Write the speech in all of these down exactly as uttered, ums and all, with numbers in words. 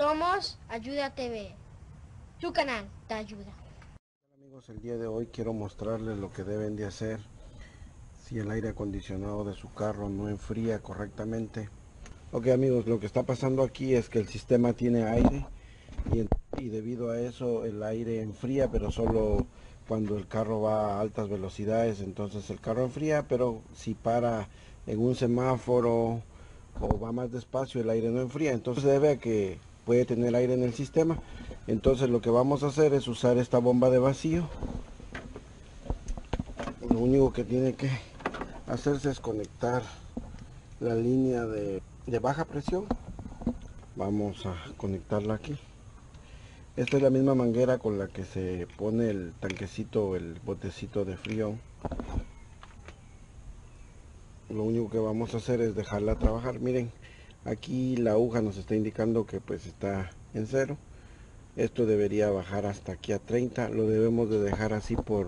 Somos Ayuda T V, tu canal te ayuda. Amigos, el día de hoy quiero mostrarles lo que deben de hacer si el aire acondicionado de su carro no enfría correctamente. Ok amigos, lo que está pasando aquí es que el sistema tiene aire y, y debido a eso el aire enfría, pero solo cuando el carro va a altas velocidades. Entonces el carro enfría, pero si para en un semáforo o va más despacio, el aire no enfría. Entonces se debe a que puede tener aire en el sistema. Entonces lo que vamos a hacer es usar esta bomba de vacío. Lo único que tiene que hacerse es conectar la línea de, de baja presión. Vamos a conectarla aquí. Esta es la misma manguera con la que se pone el tanquecito, el botecito de Freon. Lo único que vamos a hacer es dejarla trabajar. Miren, aquí la aguja nos está indicando que pues está en cero. Esto debería bajar hasta aquí a treinta. Lo debemos de dejar así por...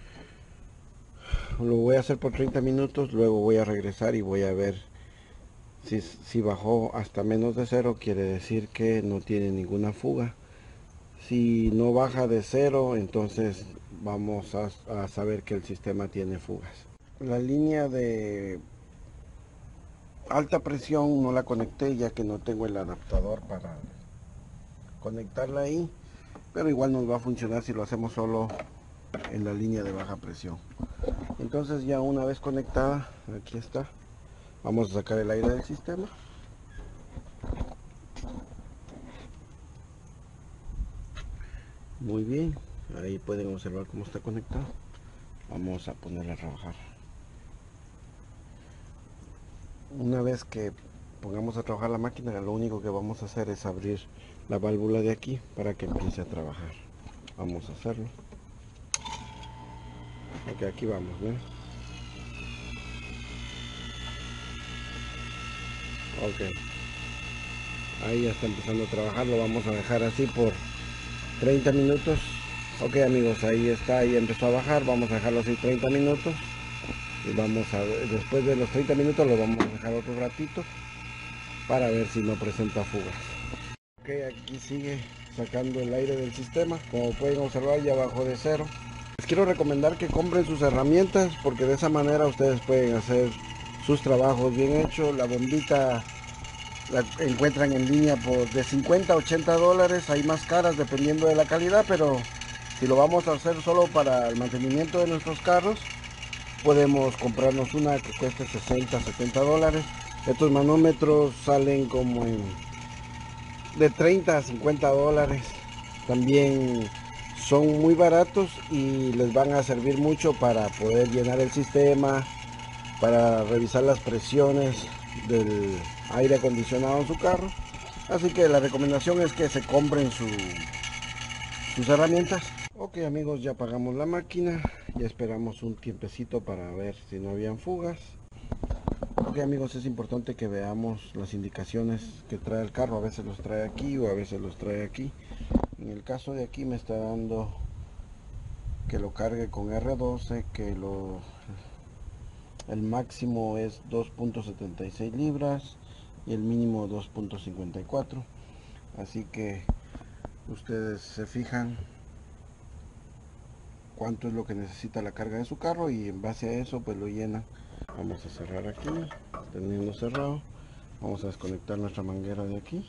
Lo voy a hacer por treinta minutos. Luego voy a regresar y voy a ver si, si bajó hasta menos de cero. Quiere decir que no tiene ninguna fuga. Si no baja de cero, entonces vamos a, a saber que el sistema tiene fugas. La línea de alta presión no la conecté ya que no tengo el adaptador para conectarla ahí, pero igual nos va a funcionar si lo hacemos solo en la línea de baja presión. Entonces ya una vez conectada, aquí está, vamos a sacar el aire del sistema. Muy bien, ahí pueden observar cómo está conectado. Vamos a ponerla a trabajar. Una vez que pongamos a trabajar la máquina, lo único que vamos a hacer es abrir la válvula de aquí para que empiece a trabajar. Vamos a hacerlo. Ok, aquí vamos, ¿ven? Ok, ahí ya está empezando a trabajar. Lo vamos a dejar así por treinta minutos. Ok amigos, ahí está, ahí empezó a bajar. Vamos a dejarlo así treinta minutos y vamos a ver, después de los treinta minutos lo vamos a dejar otro ratito para ver si no presenta fugas. Ok, aquí sigue sacando el aire del sistema. Como pueden observar, ya bajó de cero. Les quiero recomendar que compren sus herramientas porque de esa manera ustedes pueden hacer sus trabajos bien hechos. La bombita la encuentran en línea por de cincuenta a ochenta dólares. Hay más caras dependiendo de la calidad, pero si lo vamos a hacer solo para el mantenimiento de nuestros carros, podemos comprarnos una que cueste sesenta, setenta dólares. Estos manómetros salen como en de treinta a cincuenta dólares. También son muy baratos y les van a servir mucho para poder llenar el sistema, para revisar las presiones del aire acondicionado en su carro. Así que la recomendación es que se compren su, sus herramientas. Ok amigos, ya apagamos la máquina, ya esperamos un tiempecito para ver si no habían fugas. Ok amigos, es importante que veamos las indicaciones que trae el carro. A veces los trae aquí o a veces los trae aquí. En el caso de aquí me está dando que lo cargue con R doce, que lo el máximo es dos punto setenta y seis libras y el mínimo dos punto cincuenta y cuatro. Así que ustedes se fijan cuánto es lo que necesita la carga de su carro y en base a eso pues lo llenan. Vamos a cerrar aquí, teniendo cerrado. Vamos a desconectar nuestra manguera de aquí.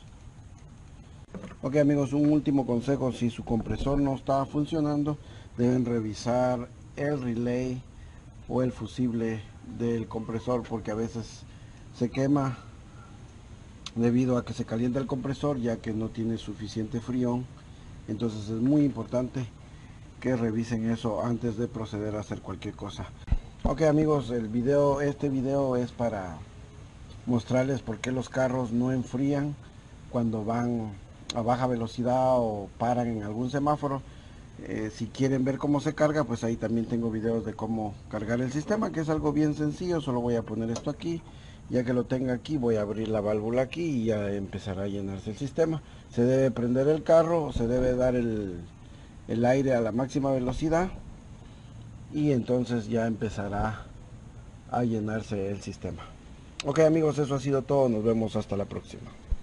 Ok amigos, un último consejo: si su compresor no está funcionando, deben revisar el relay o el fusible del compresor, porque a veces se quema debido a que se calienta el compresor ya que no tiene suficiente frión. Entonces es muy importante que revisen eso antes de proceder a hacer cualquier cosa. Ok amigos, el video, este video es para mostrarles por qué los carros no enfrían cuando van a baja velocidad o paran en algún semáforo. Eh, si quieren ver cómo se carga, pues ahí también tengo videos de cómo cargar el sistema, que es algo bien sencillo. Solo voy a poner esto aquí. Ya que lo tenga aquí, voy a abrir la válvula aquí y ya empezará a llenarse el sistema. Se debe prender el carro, se debe dar el, el aire a la máxima velocidad y entonces ya empezará a llenarse el sistema. Ok amigos, eso ha sido todo. Nos vemos hasta la próxima.